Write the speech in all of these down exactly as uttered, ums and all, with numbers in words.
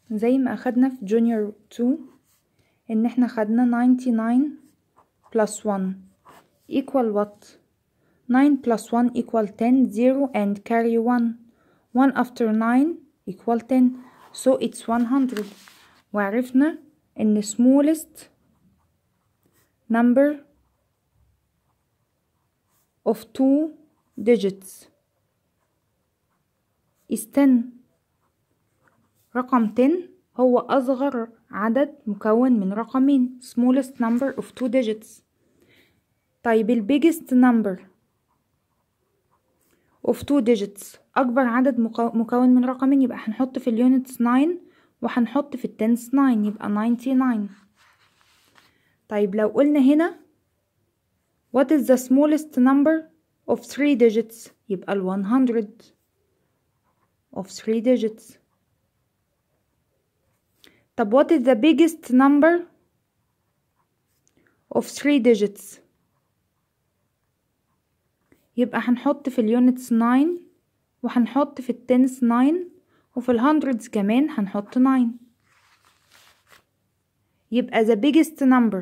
زي ما اخدنا في جونيور تو ان احنا خدنا ninety nine plus one equal what؟ nine plus one equal ten, zero and carry one. one after nine equal ten, so it's one hundred. وعرفنا ان smallest number of two digits is ten. رقم ten هو أصغر عدد مكون من رقمين، smallest number of two digits. طيب ال biggest number of two digits أكبر عدد مكون من رقمين، يبقى هنحط في اليونتس nine وهنحط في التنس nine، يبقى ninety-nine. طيب لو قلنا هنا what is the smallest number of three digits؟ يبقى ال one hundred of three digits. طب what is the biggest number of three digits؟ يبقى هنحط في اليونتس nine وهنحط في التنس nine وفي الهندردز كمان هنحط nine. يبقى the biggest number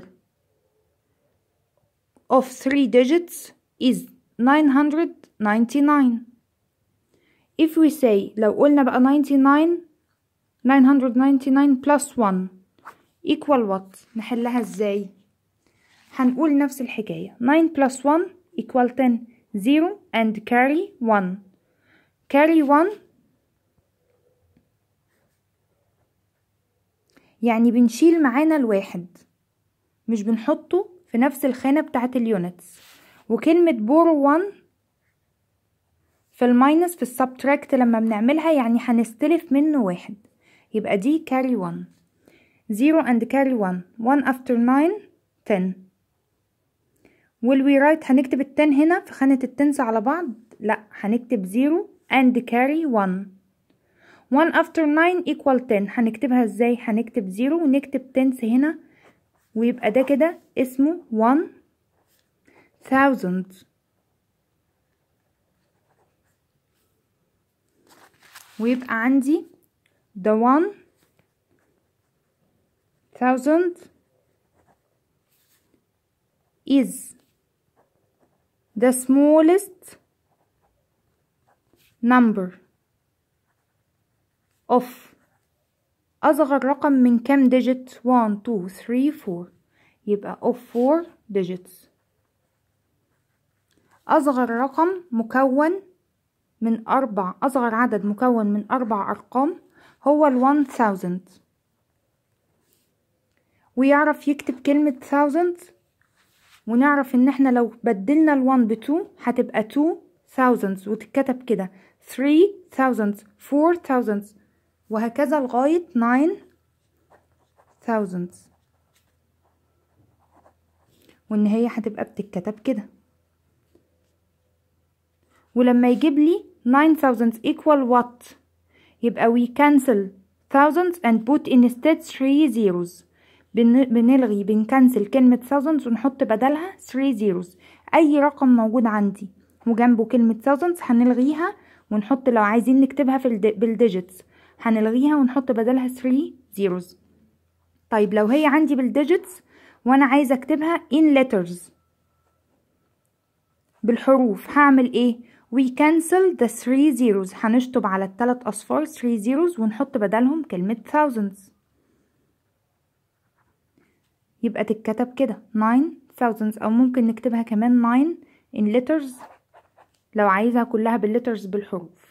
of three digits is nine hundred ninety-nine. if we say لو قلنا بقى ninety-nine nine hundred ninety-nine plus one equal what؟ نحلها ازاي؟ هنقول نفس الحكاية nine plus one equal ten, zero and carry one. carry one يعني بنشيل معانا الواحد، مش بنحطه في نفس الخانة بتاعة اليونتس. وكلمة borrow one في الماينس في السبتراكت لما بنعملها يعني هنستلف منه واحد، يبقى دي carry one. zero and carry one. one after nine ten. will we write هنكتب التن هنا في خانة التنس على بعض؟ لا، هنكتب zero and carry one. one after nine equal ten. هنكتبها ازاي؟ هنكتب zero ونكتب تنس هنا، ويبقى ده كده اسمه one thousand. ويبقى عندي the one thousand is the smallest number of أصغر رقم من كام digit؟ one two three four، يبقى of four digits. أصغر رقم مكون من أربع أصغر عدد مكون من أربع أرقام هو ال one thousand. ويعرف يكتب كلمة thousand، ونعرف ان احنا لو بدلنا ال one ب two هتبقى two thousands وتتكتب كده three thousands four thousands وهكذا لغاية nine thousands، وان هي هتبقى بتتكتب كده. ولما يجيب لي nine thousands equal what؟ يبقى we cancel thousands and put instead three zeros. بن... بنلغي بنكنسل كلمة thousands ونحط بدلها three zeros. أي رقم موجود عندي وجنبه كلمة thousands هنلغيها ونحط، لو عايزين نكتبها في الد... بالديجيتس هنلغيها ونحط بدلها three zeros. طيب لو هي عندي بالديجيتس وأنا عايزة أكتبها in letters بالحروف هعمل إيه؟ we cancel the three zeros. هنشطب على الثلاث أصفار three zeros ونحط بدلهم كلمة thousands، يبقى تتكتب كده nine thousands، أو ممكن نكتبها كمان nine in letters لو عايزها كلها بالletters بالحروف.